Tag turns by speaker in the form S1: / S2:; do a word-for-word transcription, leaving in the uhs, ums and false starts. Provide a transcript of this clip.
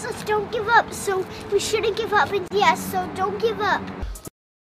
S1: Let's don't give up. So we shouldn't give up. And yes, so don't give up.